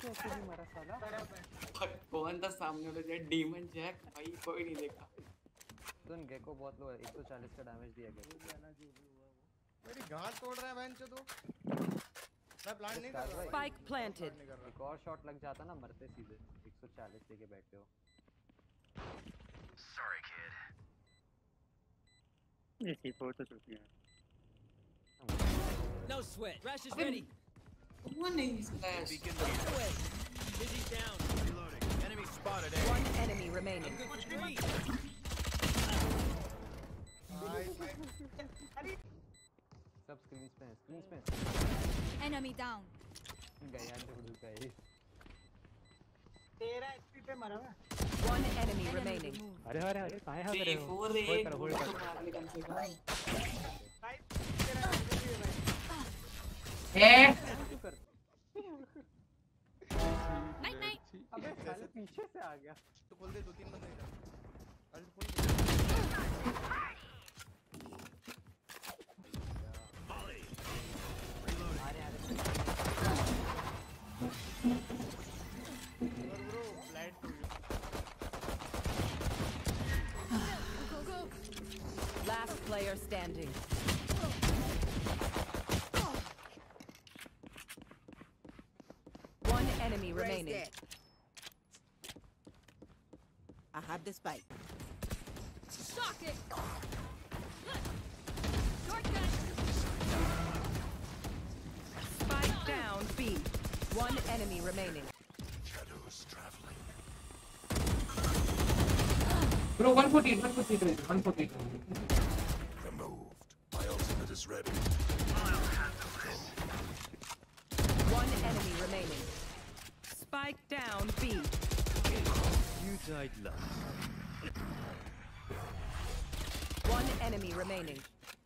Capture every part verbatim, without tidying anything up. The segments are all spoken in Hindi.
कैसे नहीं मरा साला? कौन था सामने वाला? डीमन जैक भाई, कोई नहीं देखा। सुन गेको बहुत लो है, एक सौ चालीस का डैमेज दिया गया। मेरी गांड तोड़ रहा है बहन चोदो। मैं प्लान नहीं कर रहा। Spike planted. एक और शॉट लग जाता ना, मरते सीधे। एक सौ चालीस लेके बैठे हो। Sorry kid. ये सी फोर तो चुकी है। No sweat. Rush is ready. One is flash. Busy down. Reloading. Enemy spotted. A. One enemy remaining. Good for three. सब स्क्रीन पे स्क्रीन पे। Enemy down. गया ढूंढ गई। तेरह एचपी पे मरा मैं। One enemy remaining. अरे अरे अरे कहाँ है मेरे? फोर रे एक होल्ड कर कम से कम। ए Night night. अबे साले पीछे से आ गया। तो खोल दे, दो तीन बंदे इधर। अल्ट खोल दे। Last player standing. One enemy remaining. I have the spike. Shock it. Spike down B. One enemy remaining. Shadows traveling. Bro, one forty, one forty, one forty. Removed. My ultimate is ready. One enemy remaining. Spike down B. You died last. One enemy remaining.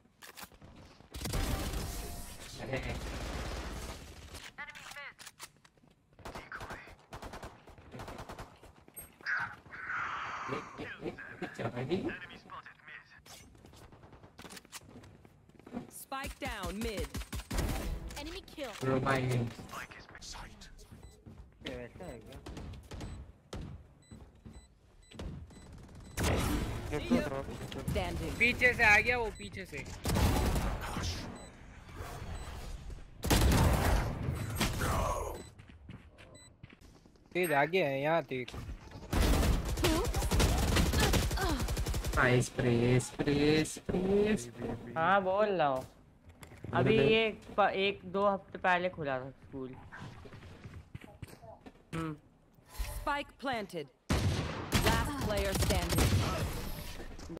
Spike down mid. Enemy kill. Bro, my game. Spike is sight. कैसा है क्या? Standing. पीछे से आ गया वो, पीछे से। तेज आ गया है यहाँ देख। Spray spray spray spray. हाँ बोल रहा हूँ। अभी ये एक दो हफ्ते पहले खुला था school. Spike planted. Last player standing.